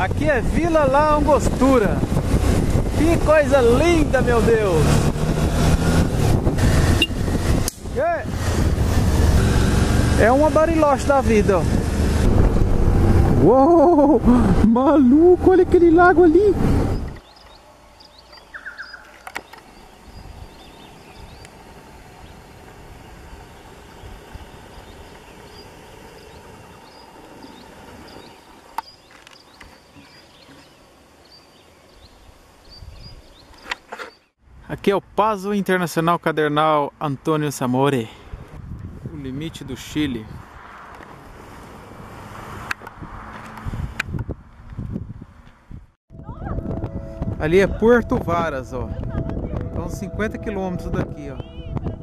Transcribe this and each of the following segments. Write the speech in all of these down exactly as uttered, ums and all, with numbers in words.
Aqui é Vila La Angostura. Que coisa linda, meu Deus! É uma Bariloche da vida, ó. Uou! Maluco, olha aquele lago ali! Aqui é o Pazo Internacional Cadernal Antônio Samore, o limite do Chile. Ali é Puerto Varas, ó. Então cinquenta quilômetros daqui, ó.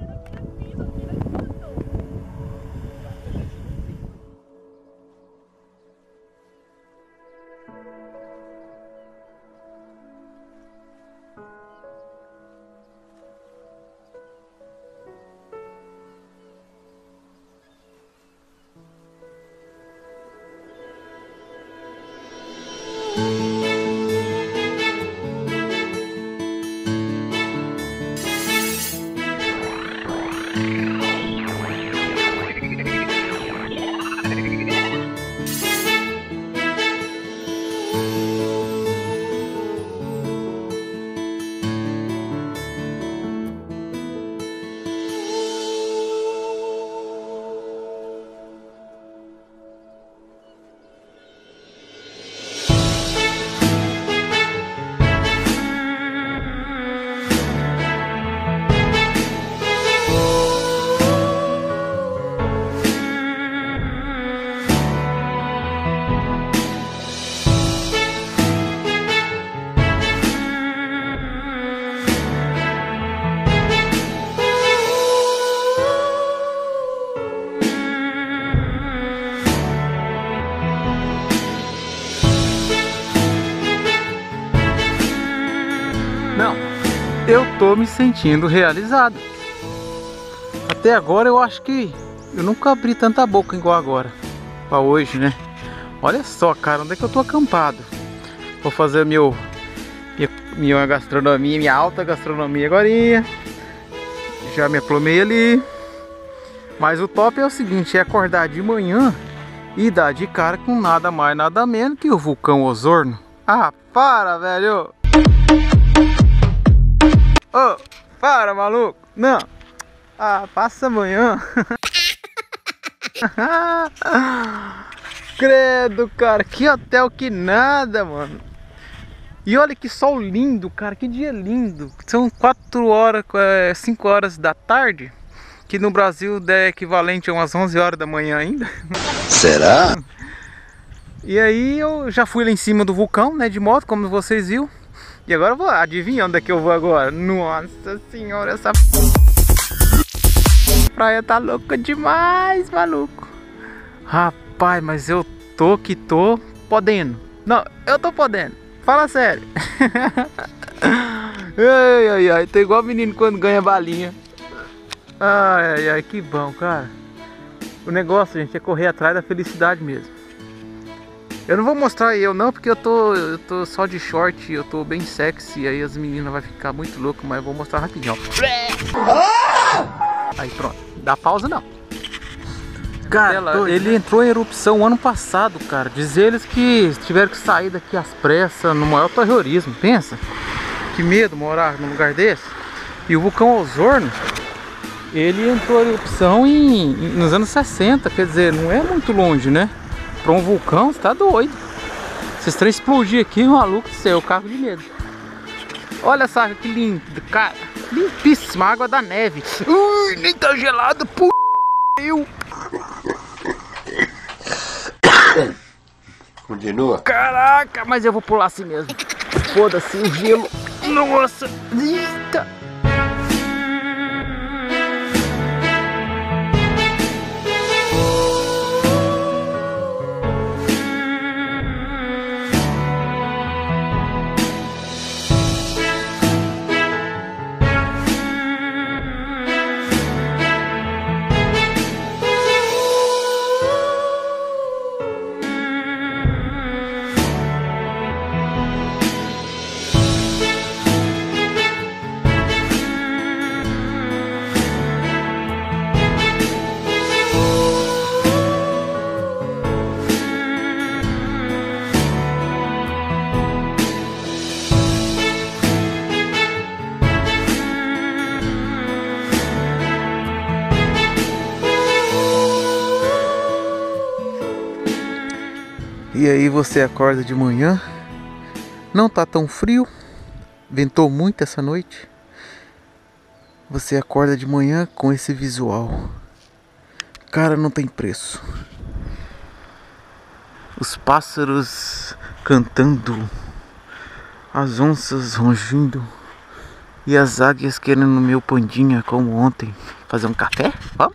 Não, eu tô me sentindo realizado. Até agora eu acho que eu nunca abri tanta boca igual agora. Pra hoje, né? Olha só, cara, onde é que eu tô acampado? Vou fazer meu, minha, minha gastronomia, minha alta gastronomia agorinha. Já me aplomei ali. Mas o top é o seguinte, é acordar de manhã e dar de cara com nada mais, nada menos que o vulcão Osorno. Ah, para, velho! Ô, oh, para, maluco! Não! Ah, passa amanhã! Credo, cara! Que hotel que nada, mano! E olha que sol lindo, cara! Que dia lindo! São quatro horas, cinco horas da tarde, que no Brasil é equivalente a umas onze horas da manhã ainda. Será? E aí eu já fui lá em cima do vulcão, né, de moto, como vocês viram. E agora eu vou, adivinha onde é que eu vou agora? Nossa senhora, essa praia tá louca demais, maluco. Rapaz, mas eu tô que tô podendo. Não, eu tô podendo. Fala sério. Ai, ai, ai, tô igual menino quando ganha balinha. Ai, ai, ai, que bom, cara. O negócio, gente, é correr atrás da felicidade mesmo. Eu não vou mostrar eu não, porque eu tô, eu tô só de short, eu tô bem sexy, aí as meninas vão ficar muito loucas, mas eu vou mostrar rapidinho, ó. Aí pronto, dá pausa não. Cara, ele entrou em erupção ano passado, cara. Diz eles que tiveram que sair daqui às pressas, no maior terrorismo, pensa. Que medo morar num lugar desse. E o vulcão Osorno, ele entrou em erupção em, em, nos anos sessenta, quer dizer, não é muito longe, né? Pra um vulcão, você tá doido. Se esse trem explodir aqui, maluco do céu, eu cago de medo. Olha essa água que linda, cara. Limpíssima, água da neve. Ui, nem tá gelado, p***. Continua. Caraca, mas eu vou pular assim mesmo. Foda-se, o gelo. Nossa, eita. E aí você acorda de manhã, não tá tão frio, ventou muito essa noite. Você acorda de manhã com esse visual. Cara, não tem preço. Os pássaros cantando, as onças rangindo e as águias querendo meu pandinha como ontem. Fazer um café? Vamos?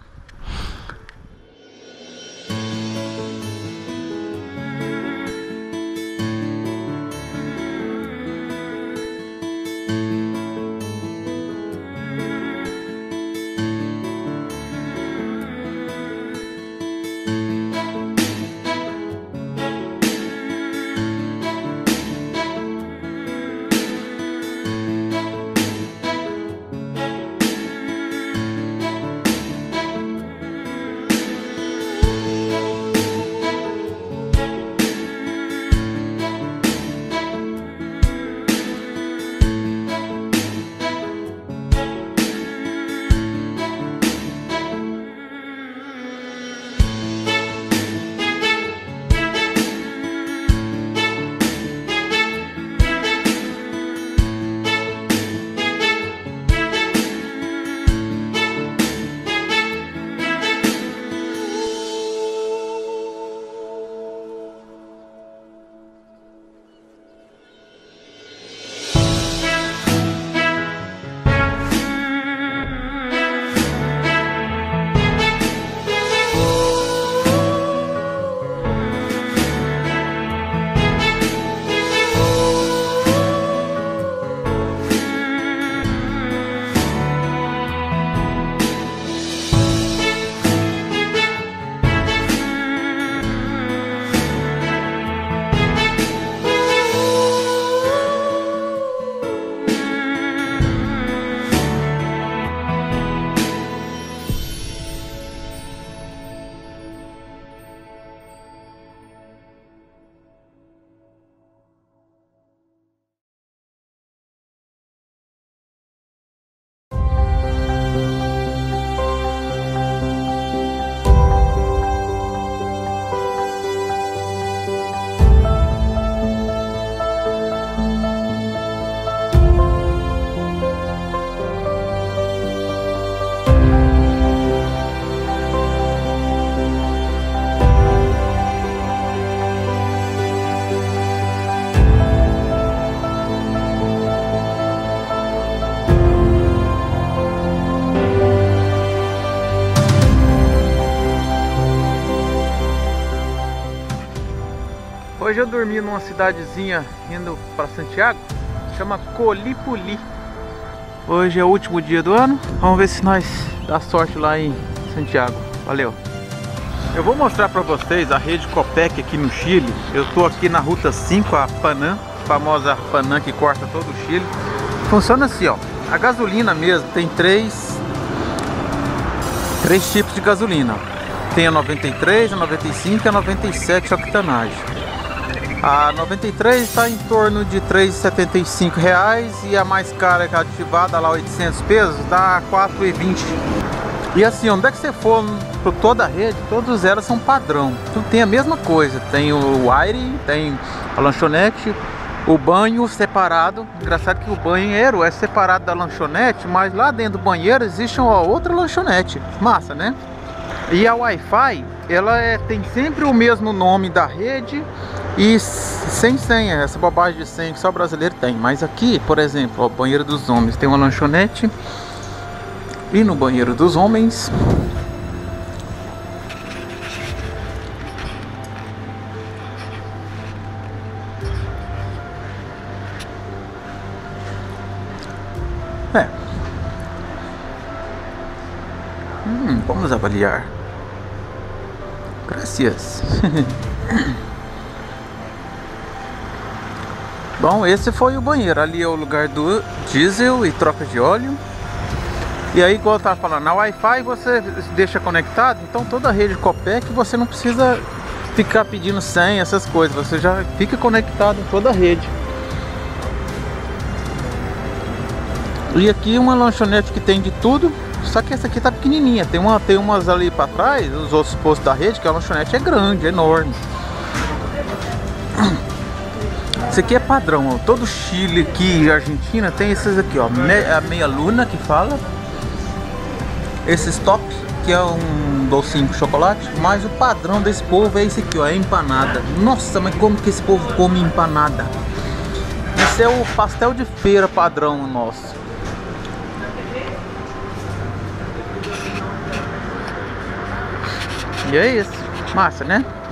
Hoje eu dormi numa cidadezinha indo para Santiago, chama Colipuli. Hoje é o último dia do ano, vamos ver se nós dá sorte lá em Santiago. Valeu! Eu vou mostrar para vocês a rede Copec aqui no Chile. Eu tô aqui na Ruta cinco, a Panam, a famosa Panam que corta todo o Chile. Funciona assim, ó, a gasolina mesmo tem três, três tipos de gasolina. Tem a noventa e três, a noventa e cinco e a noventa e sete octanagem. A noventa e três está em torno de três reais e setenta e cinco reais e a mais cara que é ativada lá oitocentos pesos dá quatro reais e vinte. E assim, onde é que você for por toda a rede, todas elas são padrão. Tudo tem a mesma coisa. Tem o aire, tem a lanchonete, o banho separado. Engraçado que o banheiro é separado da lanchonete, mas lá dentro do banheiro existe uma outra lanchonete. Massa, né? E a Wi-Fi, ela é, tem sempre o mesmo nome da rede e sem senha. Essa bobagem de senha que só o brasileiro tem. Mas aqui, por exemplo, o banheiro dos homens tem uma lanchonete. E no banheiro dos homens é hum, vamos avaliar. Gracias. Bom, esse foi o banheiro. Ali é o lugar do diesel e troca de óleo. E aí, igual eu tava falando, na Wi-Fi você deixa conectado. Então toda a rede Copec você não precisa ficar pedindo senha, essas coisas. Você já fica conectado em toda a rede. E aqui uma lanchonete que tem de tudo. Só que essa aqui tá pequenininha. Tem, uma, tem umas ali pra trás, os outros postos da rede, que a lanchonete é grande, é enorme. Esse aqui é padrão, ó. Todo Chile aqui e Argentina tem esses aqui, ó. Me, a meia luna que fala. Esses tops, que é um docinho com chocolate. Mas o padrão desse povo é esse aqui, ó. É empanada. Nossa, mas como que esse povo come empanada? Esse é o pastel de feira padrão nosso. E é isso. Massa, né?